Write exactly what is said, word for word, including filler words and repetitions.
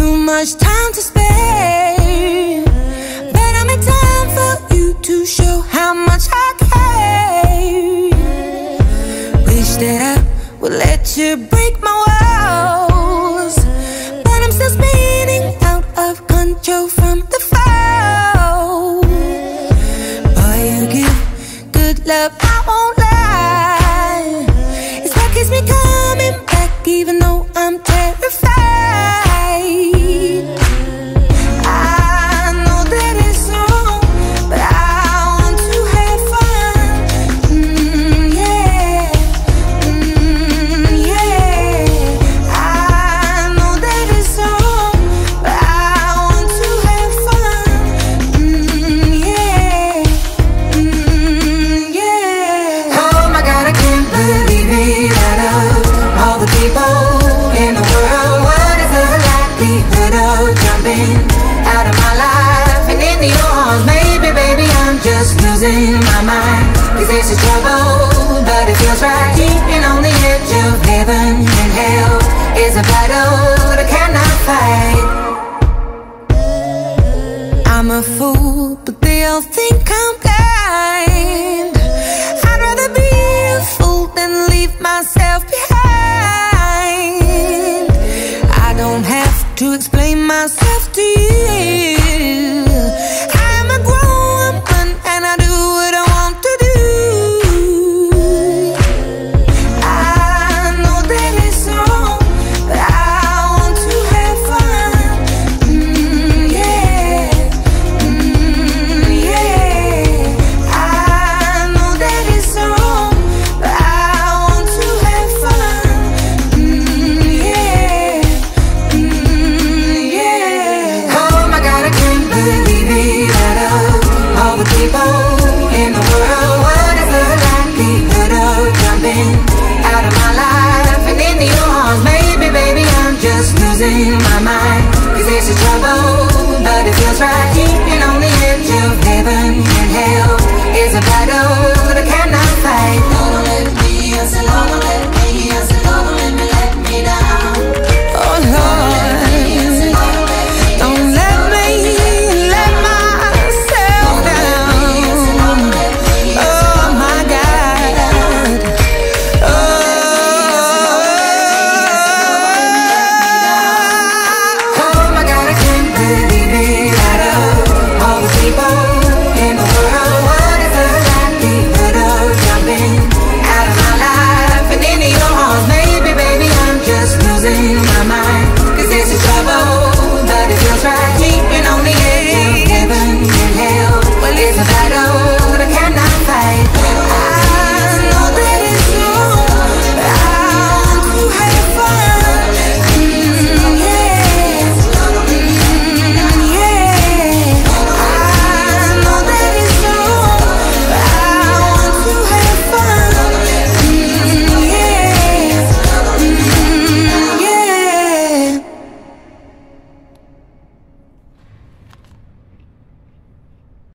too much time to spare, but I make time for you to show how much I care. Wish that I would let you break my walls, but I'm still spinning out of control from the fall. Boy, you give good love, I won't lie. It's what keeps me coming back, even though I'm terrified. I know that it's wrong, but I want to have fun. Mm, yeah, mm, yeah. I know that it's wrong, but I want to have fun. Mm, yeah, mm, yeah. Oh my God, I can't believe it. Out of all the people in the world, what is the likelihood of jumping out of my life and into your arms? Maybe, baby, I'm just losing my mind, 'cause this is trouble, but it feels right. Keeping on the edge of heaven and hell is a battle that cannot fight. I'm a fool, but they all think I'm blind. I'd rather be a fool than leave myself behind. I don't have to explain myself to you. I'm a grown woman and I do what I want to do. I know that it's wrong, but I want to have fun. Mm, yeah, mm, yeah. I know that it's wrong, but I want to have fun. Mm, yeah, mm, yeah. Oh my God, I can't believe it. Out of all the people in the world, what is the likelihood of jumping out of my life and into your arms? Maybe, baby, I'm just losing my mind, 'cause this is trouble, but it feels right. Keeping on the edge of heaven and hell is a battle that cannot fight. No, don't let it be, I said, no, don't let it be.